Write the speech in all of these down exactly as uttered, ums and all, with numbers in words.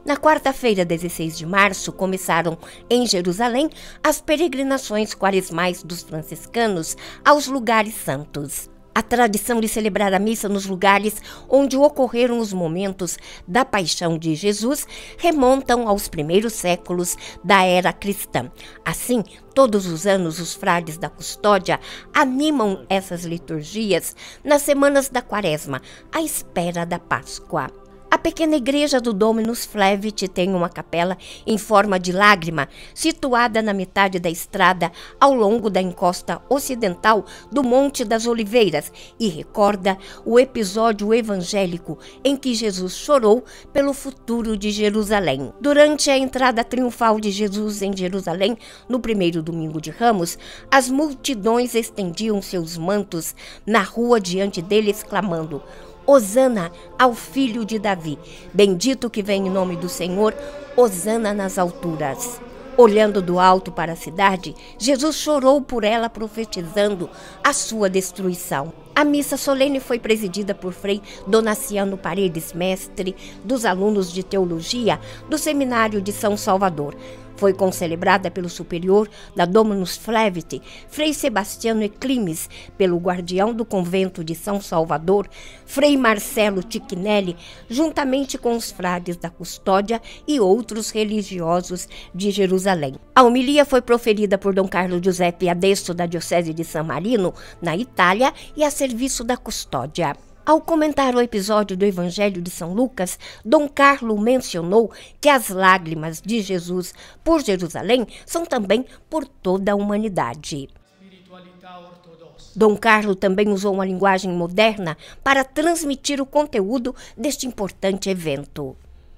Na quarta-feira, dezesseis de março, começaram em Jerusalém as peregrinações quaresmais dos franciscanos aos lugares santos. A tradição de celebrar a missa nos lugares onde ocorreram os momentos da paixão de Jesus remontam aos primeiros séculos da era cristã. Assim, todos os anos os frades da custódia animam essas liturgias nas semanas da quaresma, à espera da Páscoa. A pequena igreja do Dominus Flevit tem uma capela em forma de lágrima, situada na metade da estrada ao longo da encosta ocidental do Monte das Oliveiras e recorda o episódio evangélico em que Jesus chorou pelo futuro de Jerusalém. Durante a entrada triunfal de Jesus em Jerusalém, no primeiro domingo de Ramos, as multidões estendiam seus mantos na rua diante dele, exclamando: Hosana ao filho de Davi, bendito que vem em nome do Senhor, hosana nas alturas. Olhando do alto para a cidade, Jesus chorou por ela, profetizando a sua destruição. A missa solene foi presidida por Frei Donaciano Paredes, mestre dos alunos de teologia do Seminário de São Salvador. Foi concelebrada pelo superior da Dominus Flevit, Frei Sebastiano Eclimes, pelo guardião do convento de São Salvador, Frei Marcelo Tichinelli, juntamente com os frades da custódia e outros religiosos de Jerusalém. A homilia foi proferida por Dom Carlo Giuseppe Adesso, da Diocese de San Marino, na Itália, e a serviço da custódia. Ao comentar o episódio do Evangelho de São Lucas, Dom Carlo mencionou que as lágrimas de Jesus por Jerusalém são também por toda a humanidade. Dom Carlo também usou uma linguagem moderna para transmitir o conteúdo deste importante evento.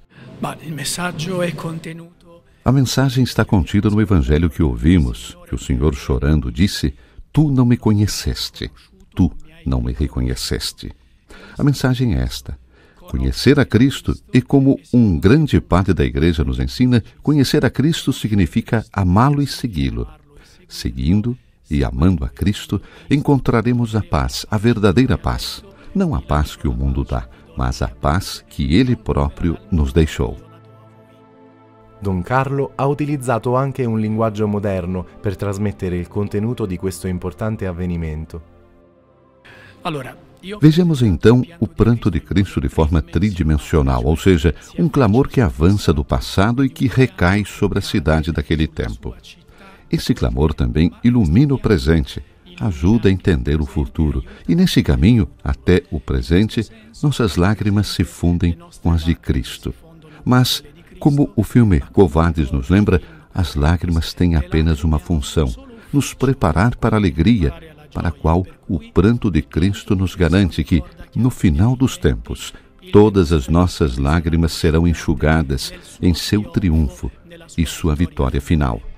A mensagem está contida no Evangelho que ouvimos, que o Senhor, chorando, disse: Tu não me conheceste, tu não me reconheceste. A mensagem é esta: conhecer a Cristo, e como um grande padre da Igreja nos ensina, conhecer a Cristo significa amá-lo e segui-lo. Seguindo e amando a Cristo, encontraremos a paz, a verdadeira paz. Não a paz que o mundo dá, mas a paz que Ele próprio nos deixou. Don Carlo ha utilizzato anche un linguaggio moderno per trasmettere il contenuto di questo importante avvenimento. Vejamos então o pranto de Cristo de forma tridimensional, ou seja, um clamor que avança do passado e que recai sobre a cidade daquele tempo. Esse clamor também ilumina o presente, ajuda a entender o futuro, e nesse caminho, até o presente, nossas lágrimas se fundem com as de Cristo. Mas, como o filme Covardes nos lembra, as lágrimas têm apenas uma função: nos preparar para a alegria, para a qual o pranto de Cristo nos garante que, no final dos tempos, todas as nossas lágrimas serão enxugadas em seu triunfo e sua vitória final.